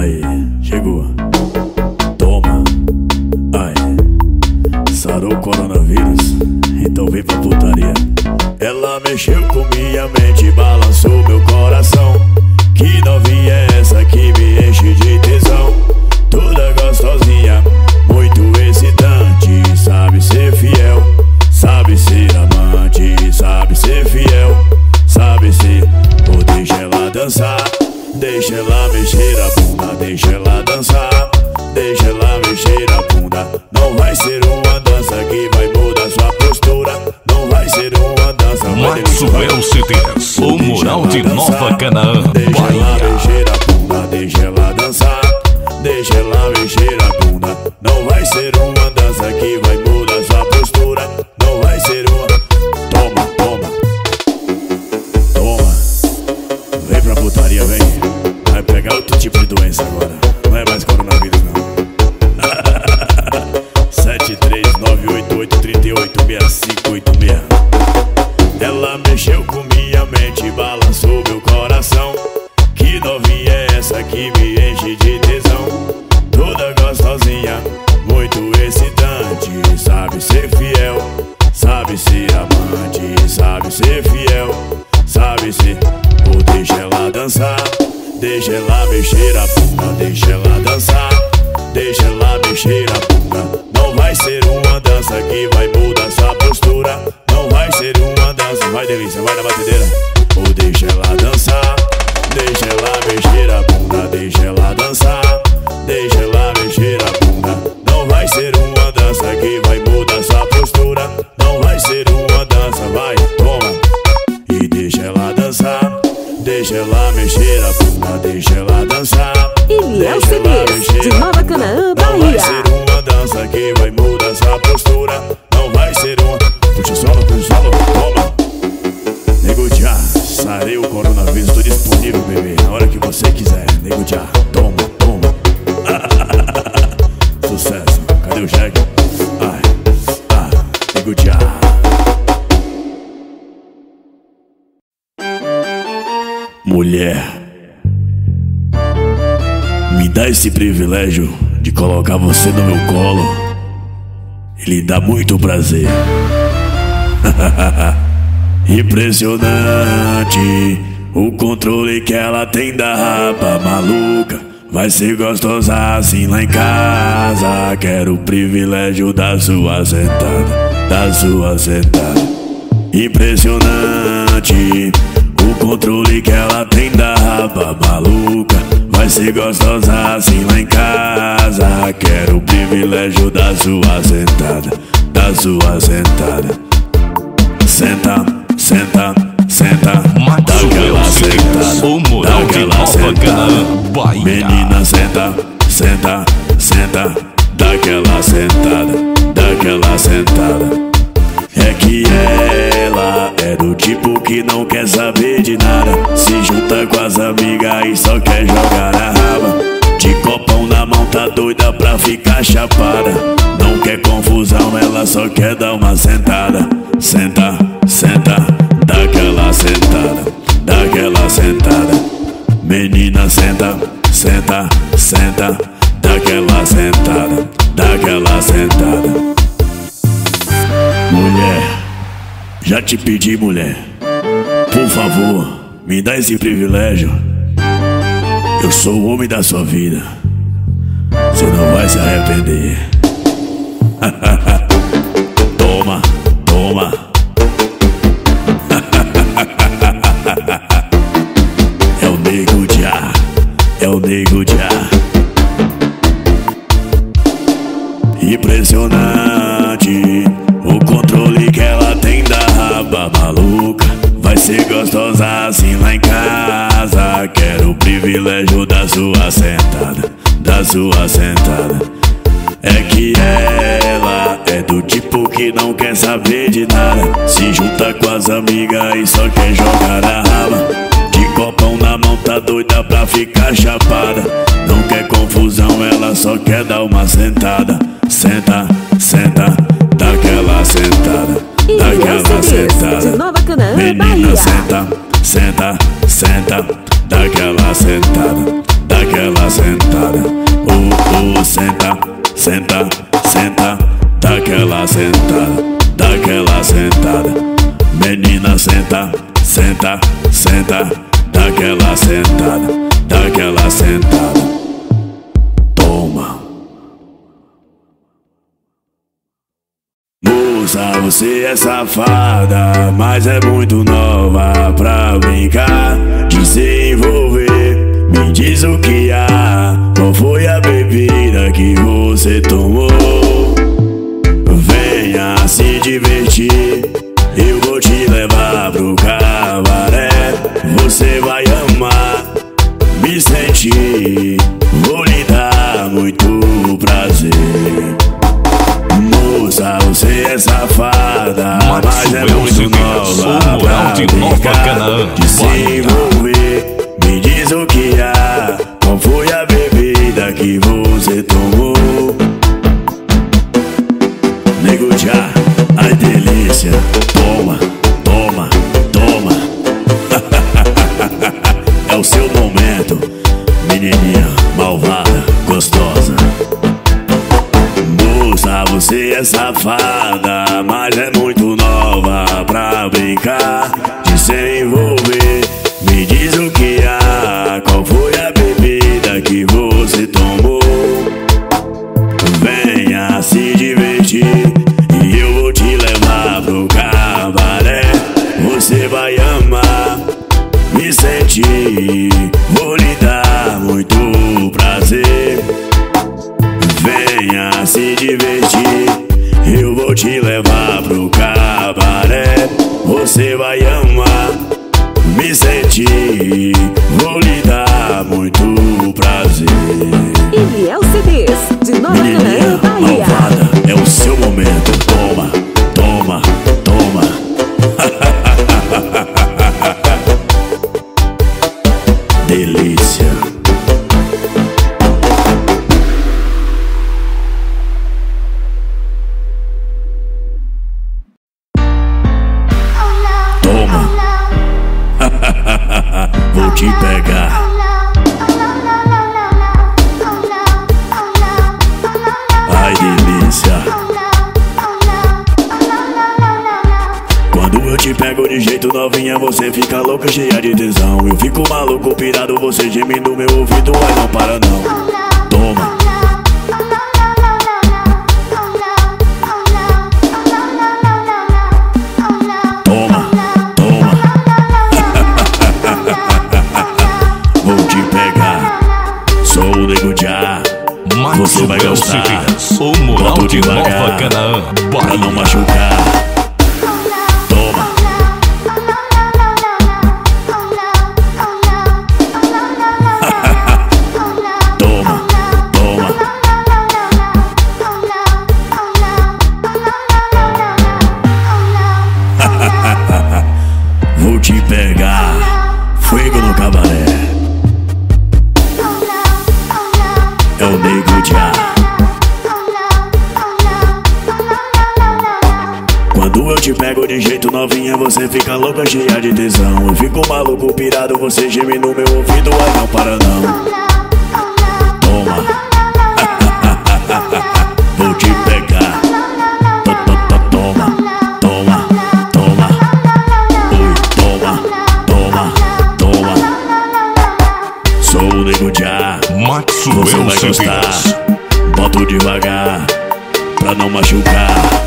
Aí, chegou. Toma. Ai, sarou o coronavírus, então vem pra putaria. Ela mexeu com minha mente, balançou meu coração. Que novinha é essa que me enche de tesão? Toda gostosinha, muito excitante. Sabe ser fiel, sabe ser amante. Sabe ser fiel, sabe ser. Ou deixa ela dançar, deixa ela mexer a bunda. Deixa ela dançar, deixa ela mexer a bunda. Não vai ser uma dança que vai mudar sua postura. Não vai ser uma dança. Maxwell CDs, o Mural de Nova Canaã, deixa Bahia. ela mexer a bunda, deixa ela dançar, deixa ela mexer a bunda. Não vai ser uma dança que vai mudar sua postura. Não vai ser uma. Toma, toma, toma. Vem pra putaria, vem. Vai pegar outro tipo de doença agora. Não é mais coronavírus, não. 73988386586. Ela mexeu com minha mente, balançou meu coração. Que novinha é essa que me enche de tesão? Toda gostosinha, muito excitante. Sabe ser fiel, sabe ser amante. Sabe ser fiel, sabe ser. Ou deixa ela dançar, deixa ela mexer a bunda. Deixa ela dançar, deixa ela mexer a bunda. Não vai ser uma dança que vai mudar sua postura. Não vai ser uma dança. Vai delícia, vai na batedeira. Ou deixa ela dançar, deixa ela mexer a bunda. Deixa ela dançar, deixa ela mexer a bunda. Não vai ser uma dança que vai mudar sua postura. Não vai ser uma dança, vai, toma. E deixa ela dançar, deixa ela mexer a bunda. Deixa ela dançar, Eliel deixa ela CDs, mexer de a Nova bunda. Canaã, Não vai Bahia. ser uma dança que vai mudar sua postura. Não vai ser uma. Puxa o solo, toma. Nego já, sarei o coronavírus, tô disponível, bebê. Na hora que você quiser, nego já, toma, toma. Sucesso, cadê o Jack? Ai, nego já. Mulher, me dá esse privilégio de colocar você no meu colo e lhe dá muito prazer. Impressionante o controle que ela tem da raba maluca. Vai ser gostosa assim lá em casa. Quero o privilégio da sua sentada, da sua sentada. Impressionante o controle que ela tem da raba maluca. Vai ser gostosa assim lá em casa. Quero o privilégio da sua sentada, da sua sentada. Senta, senta, senta. Maxwell CDs, o Mural de Nova Canaã, Bahia. Menina, senta, senta, senta. Daquela sentada, daquela sentada. É que ela é do tipo que não quer saber de nada. Se junta com as amigas e só quer jogar a raba. De copão na mão tá doida pra ficar chapada. Não quer confusão, ela só quer dar uma sentada. Senta, senta, daquela sentada, daquela sentada. Menina, senta, senta, senta. Daquela sentada, daquela sentada. Mulher, já te pedi, mulher, por favor, me dá esse privilégio. Eu sou o homem da sua vida. Você não vai se arrepender. Toma, toma. É o nego já, é o nego já. Impressionante o controle que ela tem da raba maluca. Vai ser gostosa assim lá em casa. Quero o privilégio da sua sentada, da sua sentada. É que ela é do tipo que não quer saber de nada. Se junta com as amigas e só quer jogar a raba. De copão na mão tá doida pra ficar chapada. Não quer confusão, ela só quer dar uma sentada. Senta, senta, daquela sentada, daquela sentada. De Nova Canaã, Menina, Bahia. senta, senta, senta, daquela sentada, daquela sentada. Senta, senta, senta, daquela sentada, daquela sentada. Menina, senta, senta, senta, daquela sentada, daquela sentada. Toma. Moça, você é safada, mas é muito nova pra brincar de se envolver. Me diz o que há, qual foi a bebida que você tomou? Venha se divertir, eu vou te levar pro cabaré. Você vai amar, me sentir, vou lhe dar muito prazer. Moça, você é safada, mas é muito nova pra brincar de se envolver. Me diz o que há, qual foi a bebida que você tomou? Nego já, ai delícia. Toma, toma, toma. É o seu momento, menininha malvada, gostosa. Moça, você é safada, mas é muito nova pra brincar de se envolver. Me diz o que há, qual foi a bebida que você tomou? Venha se divertir e eu vou te levar pro cabaré. Você vai amar, me sentir, vou lhe dar muito prazer. Venha se divertir, eu vou te levar pro cabaré. Você vai amar, me sentir, vou lhe dar muito prazer. Eliel CDs de Nova Canaã, Bahia. Malvada, é o seu momento. Toma, toma, toma. Delícia. Toma. Vou te pegar. Ai, delícia. Quando eu te pego de jeito novinha, você fica louca, cheia de tesão. Eu fico maluco, pirado, você geme no meu ouvido, ai não para não. Toma. Toma, toma. Vou te pegar. Sou o Nego já. Você vai gostar. O Moral Boto de Nova devagar, Canaã, pra não Bahia. machucar. Toma. Toma, toma. Vou te pegar. Fogo no cabaré. É o Nego já. Quando eu te pego de jeito novinha, você fica louca, cheia de tesão. Eu fico maluco, pirado, você geme no meu ouvido, ai não para não. Toma. Vou te pegar. Toma, toma, toma. Oi, toma, toma, toma. Sou o Nego já. Você vai gostar. Boto devagar, pra não machucar.